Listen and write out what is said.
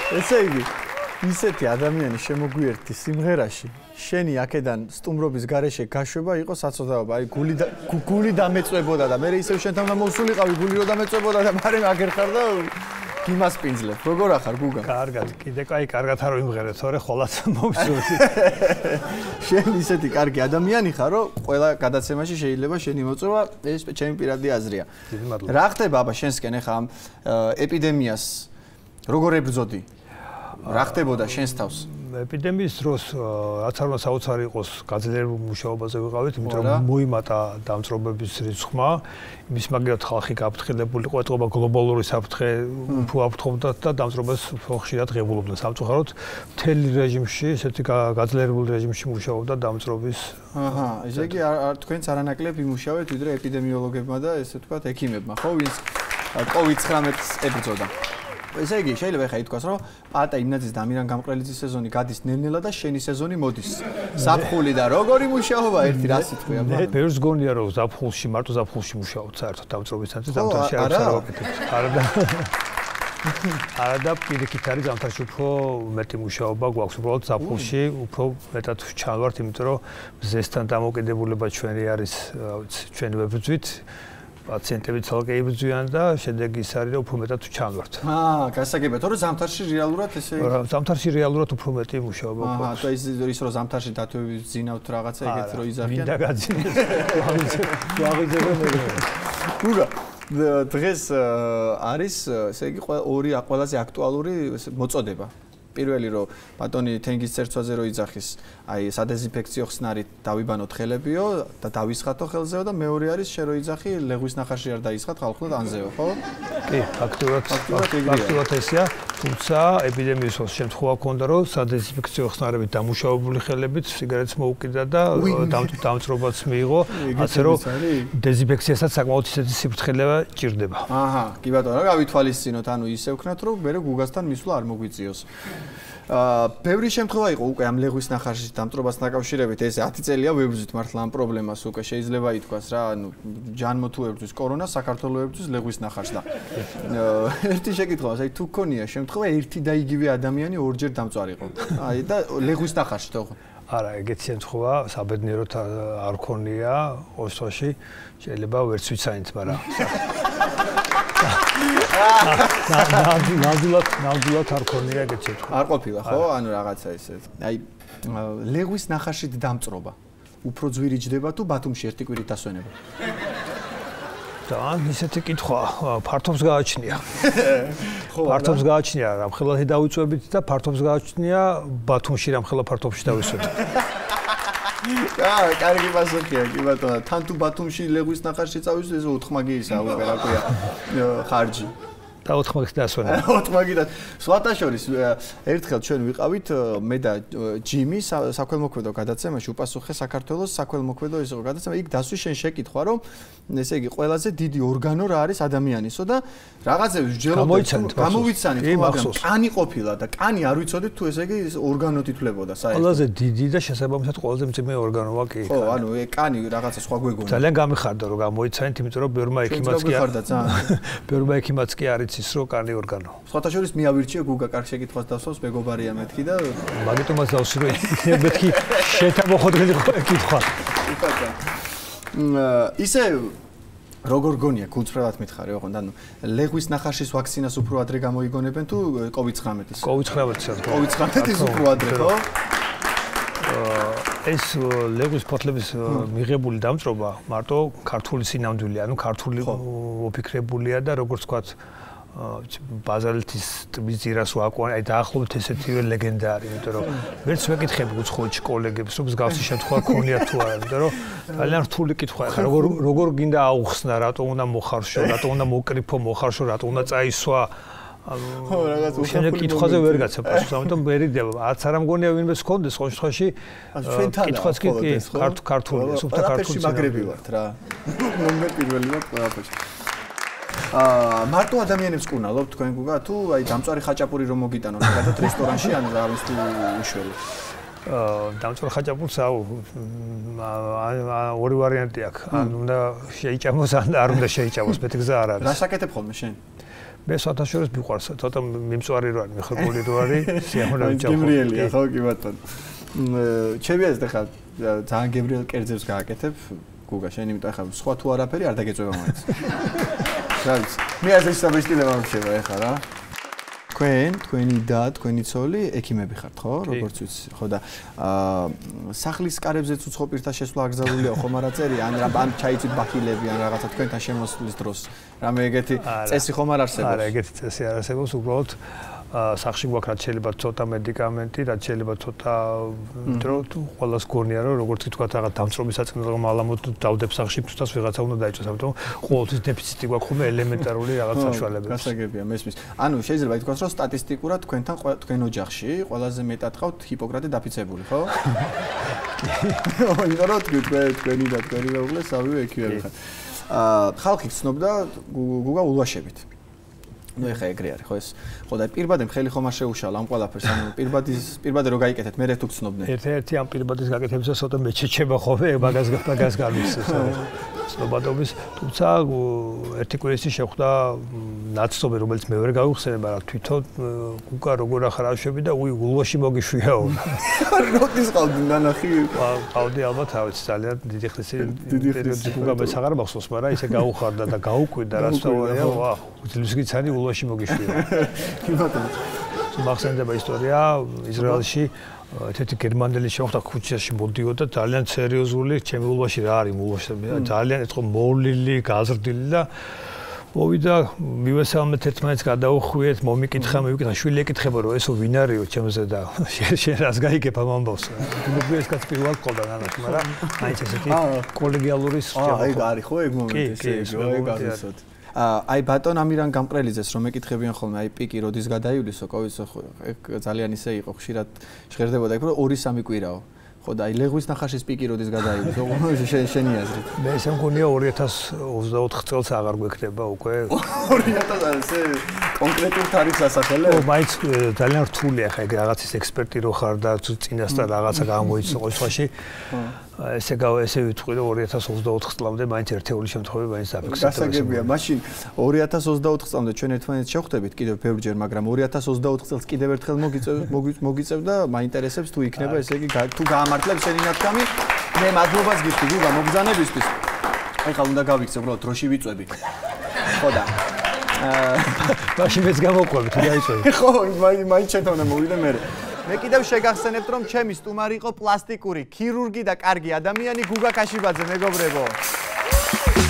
ესე იგი, ისეთი ადამიანი შემოგვიერთდი სიმღერაში, შენი აქედან სტუმრობის გარეშე გაშვება იყო საწოდაობა, აი გული დამეწვებოდა და მე ისევ შენთან უნდა მოსულიყავი, გული რო დამეწვებოდა და მარე მაგერ ხარ და გიმასპინძლებ. როგორ ახარ გუგა? კარგად, კიდე კარგად არ ვიმღერე, თორე ხოლაც მოვსურდი. შენ ისეთი კარგი ადამიანი ხარ, რომ ყველა გადაცემაში შეიძლება შენი მოწვევა, ეს ჩემი პირადი აზრია. რა ხდება აბა შენსკენ ახლა ამ ეპიდემიას როგორ ებრძოდი? რა ხდებოდა შენს თავს? ეპიდემიის დროს რაც არ უნდა საოცარი იყოს, გაძლიერებულ მუშაობაზე ვიყავით, იმიტომ რომ მოიმატა დამწრობების რიცხვმა, იმის მაგერად ხალხი გაფრთხილებული იყო, ეთყობა გლობალური საფრთხე უფრო აფრთხობდათ და დამწრობას ხშირად ღებულობდნენ. სამწუხაროდ, მთელი რეჟიმში, ესეთი გაძლიერებულ რეჟიმში მუშაობდა დამწრობის. აჰა, ესე იგი თქვენც არანაკლებ იმუშავეთ, ვიდრე ეპიდემიოლოგებმა და ესე ვთქვათ, ექიმებმა, ხო, ვინც COVID-19-ს ებრძოდა. ესე იგი, შეიძლება ხა ითქვას, რომ პატა იმნაძის და ამირან გამყრელიძის სეზონი გადის ნელ-ნელა და შენი სეზონი მოდის. ზაფხული და როგორი მუშაობა ერთი რა სიტყვია? მე ბევრს გონია, რომ ზაფხულში, მარტო ზაფხულში მუშაობთ საერთოდ დამწრობისთანაც, ზამთარში არ ვსაუბრობთ. არა და პირიქით არის ზამთარში უფრო მეტი მუშაობა გვაქვს, უბრალოდ ზაფხულში უფრო მეტად ჩავართ, იმიტომ რომ ზესთან დამოკიდებულება ჩვენი არის, ჩვენ ვებრძვით. პაციენტები ცალკე იბრძვიან და შედეგი ის არის, რომ უფრო მეტად ჩამვართ. გასაგებია, თორე ზამთარში რეალურად ესე ზამთარში რეალურად უფრო მეტი მუშაობა გვაქვს. და ის რომ ზამთარში დათვები ძინავთ რაღაცა ეგეთ რო იზარქიან. მინდა გაძინეს. გუგა, დღეს არის, ესე იგი, ორი ყველაზე აქტუალური მოწოდება. პირველი რომ ბატონი თენგის церცვაზე რო იძახის, აი სადეზინფექციო ხსნარით დავიბანოთ ხელებიო და დავისხათო ხელზეო და მეორე არის შე რო იძახი ლეღვის ნახარში არ დაისხათ ხალხურად ანზეო, ხო? კი, ფაქტურად ესეა, თუმცა ეპიდემიის შემთხვევა ჰქონდა რომ სადეზინფექციო ხსნარებით დამუშავებული ხელებით სიგარეტს მოუკიდა და დამწრობაც მიიღო, ასე რომ დეზინფექციასაც საკმაოდ ისეთი სიფრთხილე ჭირდება. აჰა, კი ბატონო, რა გავითვალისწინოთ, ანუ ისე ვქნათ რომ მე გუგასთან მისვლა არ მოგვიწიოს. ბევრი შემთხვევა იყო უკვე ამ ლეღვის ნახარში დამწრობას დაკავშირებით, ეს 10 წელია ვებრძვით მართლა ამ პრობლემას უკვე შეიძლება ითქვას რა, ანუ ჯანმო თუ ებრძვის კორონა, საქართველოს ებრძვის ლეღვის ნახარს და ერთი შეკითხვა, აი თუ გქონია შემთხვევა ერთი და იგივე ადამიანი ორჯერ დამწვარიყო. აი და ლეღვის ნახარში თქო. არა, ეგეთი შემთხვევა საბედნიეროდ არ ქონია ოსტოში, შეიძლება ვერც ვიცანით, მაგრამ ნამდვილად არ ქონია ეგეთ შემთხვევა. არ ყოფილა, ხო? ანუ რაღაცა ისე. აი ლეღვის ნახარში დამწრობა. უფრო ძვირი ჯდება თუ ბათუმში ერთი კვირით დასვენება? და ისეთი კითხვა ფართობს გააჩნია. ფართობს გააჩნია, რამხელათი დავიწვევით და ფართობს გააჩნია ბათუმში რამხელა ფართობში დავისვეთით. კარგი პასუხია, კი ბატონო. თან თუ ბათუმში ლეღვის ნახარში წავისვით, ეს 4 მაგიისა უკვე რა ქვია, ხარჯი. და 4 მაგის დასვენება. 4 მაგიდან. სხვათა შორის ერთხელ ჩვენ ვიყავით მე და ჯიმი საქველმოქმედო გადაცემაში უპასუხე საქართველოს საქველმოქმედო ის გადაცემა. იქ დასვი შენ შეკითხვა, რომ ესე იგი ყველაზე დიდი ორგანო რა არის ადამიანისო და რაღაცებს ვჯეროთ გამოვიცანით, მაგრამ კანი ყოფილა და კანი არ ვიცოდით თუ ესე იგი ორგანოთ ითვლებოდა საერთოდ. ყველაზე დიდი და შესაბამისად ყველაზე მძიმე ორგანოა კი. ხო, ანუ კანი რაღაცა სხვა გვეგონა. ძალიან გამიხარდა რომ გამოვიცანით, იმიტომ რომ ბევრმა ექიმაც კი ბევრმა ექიმაც კი არის ის რო კანი ორგანო. სხვათა შორის მე ავირჩიე გუგა კარგ შეკითხვას დასვავს მეგობარია მეთქი და მაგიტომაც დავსვი რომ მეთქი შეთამოხოდილი კითხვა. ისე როგორ გონია გულწრფელად მითხარი, ოღონდ ანუ ლეღვის ნახარშის ვაქცინას უფრო ადრე გამოიგონებენ თუ COVID-19-ის? COVID-19-ის უფრო ადრე, ხო? ეს ლეღვის ფოთლების მიღებული დამწრობა მარტო ქართული სინამდვილეა, ანუ ქართული ოფიქრებულია და როგორც ვთქვათ ბაზალეთის ტბის ძირას ვაკვანი, აი დაახლოებით ესეთივე ლეგენდა არის, იმიტომ რომ ვერც ვეკითხები უცხოეთში კოლეგებს, რომ მსგავსი შემთხვევა ქონიათ თუ არა, იმიტომ რომ ძალიან რთული კითხვაა, როგორ გინდა აუხსნა, რატო უნდა მოხარშო, რატო უნდა მოკრიფო მოხარშო, რატო უნდა წაისვა ხო, რაღაც უშენო კითხვაზე ვერ გაცემ პასუხს, ამიტომ ვერიდება, არც არ ამგონია ვინმე სქონდეს ყოველ შემთხვევაში. კითხვაც კი ქართული, სუფთა ქართული მაგრები ვართ რა. მე პირველი ვარ ყველაფერში. მარტო ადამიანებს კუნალობთ თქვენ გუგა თუ აი დამწვარი ხაჭაპური რომ მოგიტანოთ გადათ რესტორანში ან არის თუ უშველი? დამწვარი ხაჭაპურს ორი ვარიანტი აქვს. ან უნდა შეიჭამოს ან არ უნდა შეიჭამოს, მეთქი გზა არ არის. რა საკეთებ ხოლმე შენ? მე სათავშორის მიყვარს, ცოტა მიმწვარი რო არის, მიხებული რო არის, სიამოვნებით ჩავხო. გემრიელია, ხო კი ბატონო. ჩემი აზრით ახლა ძალიან გემრიელ კერძებს გააკეთებ, გუგა, შენ იმიტომ ახლა სხვა თუ არაფერი არ დაგეწევა მაინც. რა ვიცი, მე ასე საბეჭდილება მრჩება ახლა რა. თქვენი და თქვენი ცოლი ექიმები ხართ, ხო? როგორც ვიცი, ხო და სახლის კარებზეც უცხო პირთა შესვლა აკრძალულია ხომ არა წერი, ან ჩაიცით ბაქილები ან რაღაცა თქვენთან შემოსვლის დროს. რამე ეგეთი წესი ხომ არ არსებობს? არა, ეგეთი წესი არ არსებობს, უბრალოდ სახში გვაქვს რაც შეიძლება ცოტა მედიკამენტი, რაც შეიძლება ცოტა დრო ყველას გონია რომ როგორც თქვა რაღაც დამწრობის საწყენელო მალამოდ დავდებ სახში თუნდაც ვიღაცა უნდა დაიჭოს, ამიტომ ყოველთვის დეფიციტი გვაქვს ხოლმე ელემენტარული რაღაც საშუალებები. გასაგებია, მესმის. ანუ შეიძლება ითქვას რომ სტატისტიკურად თქვენ ოჯახში ყველაზე მეტად ყავთ ჰიპოკრატე დაფიცებული, ხო? იმიტომ რომ თქვენი და თქვენი მეუღლე სამივე ექიმები ხართ. ხალხი ცნობდა გუგა ულვაშებით. ну ეხა ეგრე არის ხო ეს ხო და პირბადემ ხელი ხომ არ შეუშალა ამ ყველაფერს ანუ პირბადე რო გაიკეთეთ მე რე თუ ცნობდნენ ერთ-ერთი ამ პირბადის გაკეთებისას ცოტა მეჩეჩება ხოლმე მაგას გამიქცეს ცნობადობის თუმცა ერთი კვირაში შეხვდა ნაცნობი რომელიც მე ვერ გავიხსენებ მაგრამ თვითონ გუკა როგორ ახარაშვები და ულვაში მოგიშვიაო როდის ყავდი ნანახი ყავდი ალბათ ავიც ძალიან დიდი ხნის პერიოდში გუკა მეც აღარ მახსოვს მაგრამ ისე გაუხარდა და გაუკვირდა რაც თავია ვა ძლივსკიცანი ულვაში მოგიშვია კი ბატონო მახსენდება ისტორია ისრაელში ერთ-ერთი გერმანელი შეხვდა ქუჩაში მოდიოდა ძალიან სერიოზული ჩემი ულვაში რა არის ულვაში ძალიან ერთხელ მოვლილი გაზრდილი და მოვიდა მივესალმეთ ერთმანეთს გადაუხვიეთ მომიკითხა შვილი ეკითხება რომ ესო ვინ არისო ჩემზე და შენ რას გაიგებ ამ ამბავს გუგა ეს კაც პირველად ყოლდა ნანახი მაგრამ მაინც ესეთი კოლეგიალური სისტემა აი არის ხო ეგ მომენტი ეგ არის აი ბატონ ამირან გამყრელიძეს რომ ეკითხებიან ხოლმე აი პიკი როდის გადაივლისო კოვიდს ეგ ძალიან ისე იყო ხშირად ჟღერდებოდა იქ რომ 2-3 კვირაო ხო და აი ლეღვის ნახაშის პიკი როდის გადაივლისო შენი აზრით მე ესე მგონია 2024 წელს აღარ გვექნება უკვე 2000 ესე კონკრეტულ თარიღს ასახელე ო მაინც ძალიან რთულია ხა ეგ რაღაცის ექსპერტი რო ხარ და წინასწარ რაღაცა გამოიწვია ყოველ შემთხვევაში ესე ვიტყვი რომ 2024 წლამდე მაინც ერთეული შემთხვევები მაინც დაფიქსირდება. გასაგებია, მაშინ 2024 წლამდე ჩვენ ერთმანეთს შევხვდებით კიდევ ბევრჯერ, მაგრამ 2024 წელს კიდევ ერთხელ მოგიწევ და მაინტერესებს თუ იქნება ესე იგი თუ გაამართლებს შენი ნათქვამი, მე მადლობას გიხდი გუგა მოგზანებისთვის. ეხლა უნდა გავიქცე უბრალოდ დროში ვიწვევი. ხო და მაშინ მეც გამოვყვები თუ დაიწვევი. ხო, მაინც შენთან უნდა მოვიდე მე. მე კიდევ შეგახსენებთ რომ ჩემი სტუმარი იყო პლასტიკური ქირურგი და კარგი ადამიანი გუგა ქაშიბაძე მეგობრებო